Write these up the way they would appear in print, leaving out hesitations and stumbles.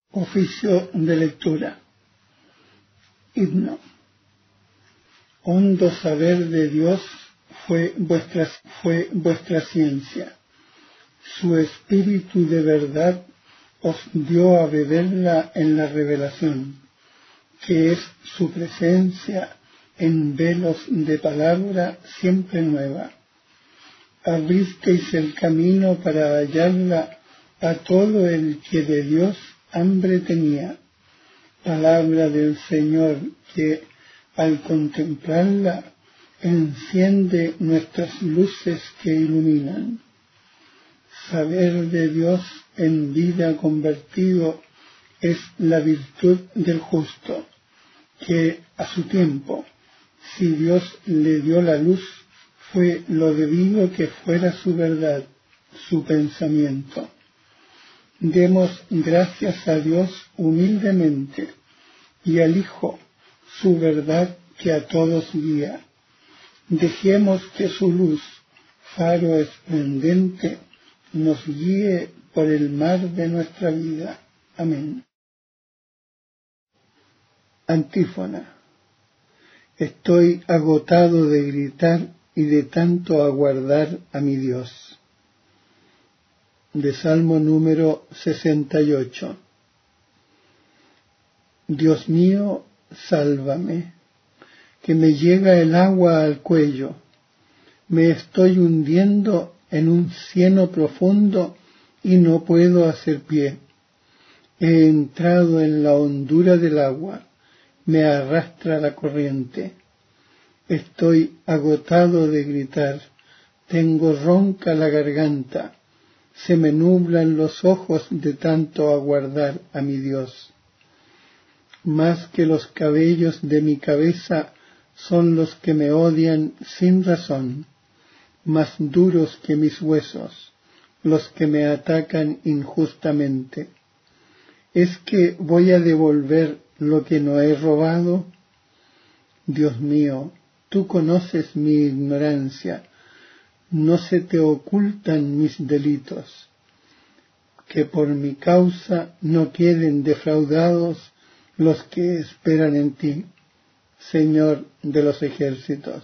Oficio de lectura. Himno. Hondo saber de Dios fue vuestra ciencia. Su espíritu de verdad os dio a beberla en la revelación, que es su presencia en velos de palabra siempre nueva. Abristeis el camino para hallarla a todo el que de Dios hambre tenía. Palabra del Señor que, al contemplarla, enciende nuestras luces que iluminan. Saber de Dios en vida convertido es la virtud del justo, que a su tiempo, si Dios le dio la luz, fue lo debido que fuera su verdad, su pensamiento. Demos gracias a Dios humildemente y al Hijo, su verdad que a todos guía. Dejemos que su luz, faro esplendente, nos guíe por el mar de nuestra vida. Amén. Antífona. Estoy agotado de gritar y de tanto aguardar a mi Dios. De Salmo número 68. Dios mío, sálvame, que me llega el agua al cuello. Me estoy hundiendo en un cieno profundo y no puedo hacer pie. He entrado en la hondura del agua, me arrastra la corriente. Estoy agotado de gritar, tengo ronca la garganta. Se me nublan los ojos de tanto aguardar a mi Dios. Más que los cabellos de mi cabeza son los que me odian sin razón, más duros que mis huesos, los que me atacan injustamente. ¿Es que voy a devolver lo que no he robado? Dios mío, tú conoces mi ignorancia. No se te ocultan mis delitos, que por mi causa no queden defraudados los que esperan en ti, Señor de los ejércitos.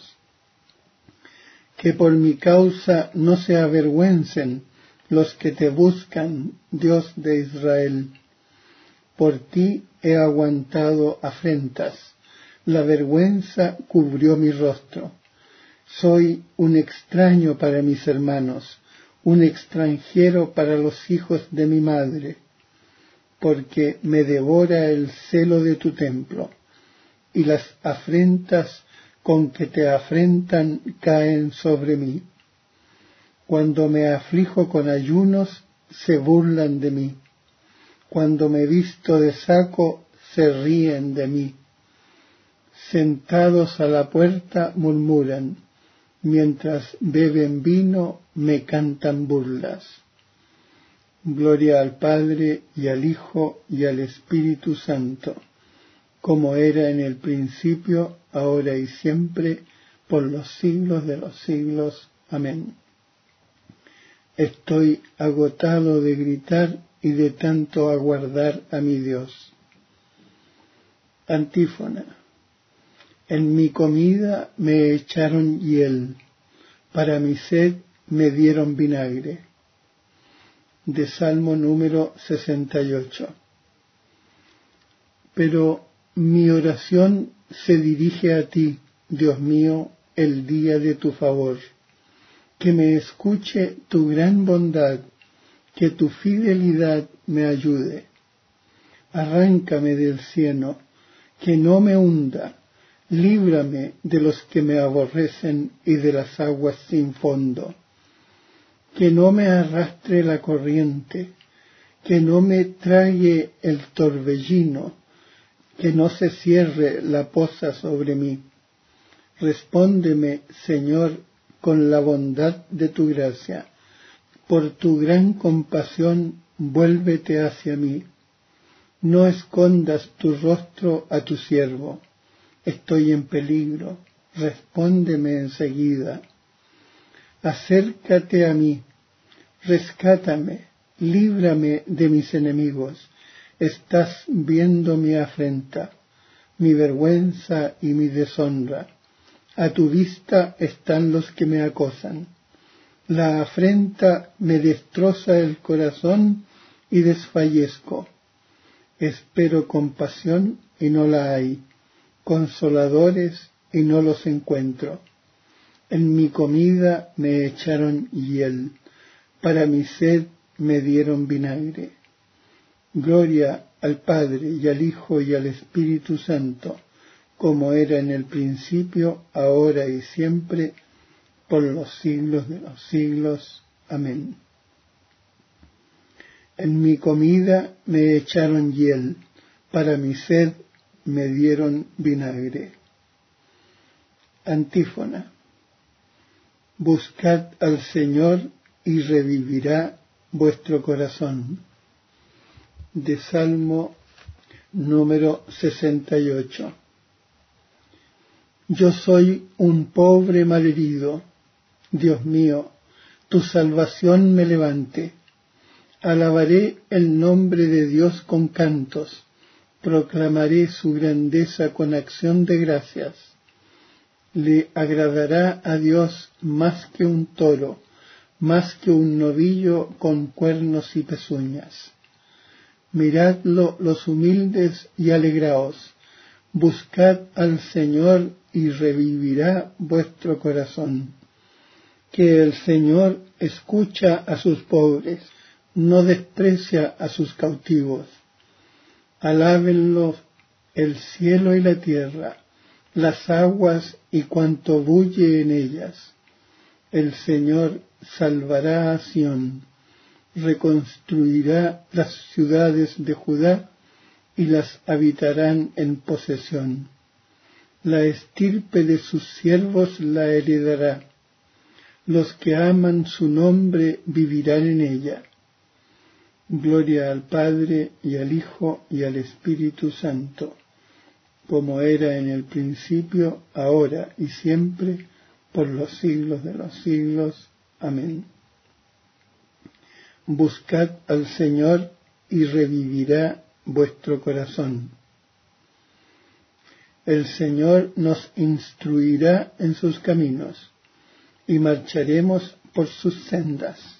Que por mi causa no se avergüencen los que te buscan, Dios de Israel. Por ti he aguantado afrentas, la vergüenza cubrió mi rostro. Soy un extraño para mis hermanos, un extranjero para los hijos de mi madre, porque me devora el celo de tu templo, y las afrentas con que te afrentan caen sobre mí. Cuando me aflijo con ayunos, se burlan de mí. Cuando me visto de saco, se ríen de mí. Sentados a la puerta murmuran. Mientras beben vino, me cantan burlas. Gloria al Padre, y al Hijo, y al Espíritu Santo, como era en el principio, ahora y siempre, por los siglos de los siglos. Amén. Estoy agotado de gritar y de tanto aguardar a mi Dios. Antífona. En mi comida me echaron hiel, para mi sed me dieron vinagre. De Salmo número 68. Pero mi oración se dirige a ti, Dios mío, el día de tu favor. Que me escuche tu gran bondad, que tu fidelidad me ayude. Arráncame del cieno, que no me hunda. Líbrame de los que me aborrecen y de las aguas sin fondo. Que no me arrastre la corriente, que no me trague el torbellino, que no se cierre la poza sobre mí. Respóndeme, Señor, con la bondad de tu gracia. Por tu gran compasión, vuélvete hacia mí. No escondas tu rostro a tu siervo. Estoy en peligro, respóndeme enseguida. Acércate a mí, rescátame, líbrame de mis enemigos, estás viendo mi afrenta, mi vergüenza y mi deshonra. A tu vista están los que me acosan. La afrenta me destroza el corazón y desfallezco. Espero compasión y no la hay, consoladores y no los encuentro. En mi comida me echaron hiel, para mi sed me dieron vinagre. Gloria al Padre y al Hijo y al Espíritu Santo, como era en el principio, ahora y siempre, por los siglos de los siglos. Amén. En mi comida me echaron hiel, para mi sed me dieron vinagre. Antífona. Buscad al Señor y revivirá vuestro corazón. De Salmo número 68. Yo soy un pobre malherido. Dios mío, tu salvación me levante. Alabaré el nombre de Dios con cantos. Proclamaré su grandeza con acción de gracias. Le agradará a Dios más que un toro, más que un novillo con cuernos y pezuñas. Miradlo los humildes y alegraos. Buscad al Señor y revivirá vuestro corazón. Que el Señor escucha a sus pobres, no desprecia a sus cautivos. Alábenlo el cielo y la tierra, las aguas y cuanto bulle en ellas. El Señor salvará a Sión, reconstruirá las ciudades de Judá y las habitarán en posesión. La estirpe de sus siervos la heredará. Los que aman su nombre vivirán en ella. Gloria al Padre y al Hijo y al Espíritu Santo, como era en el principio, ahora y siempre, por los siglos de los siglos. Amén. Buscad al Señor y revivirá vuestro corazón. El Señor nos instruirá en sus caminos y marcharemos por sus sendas.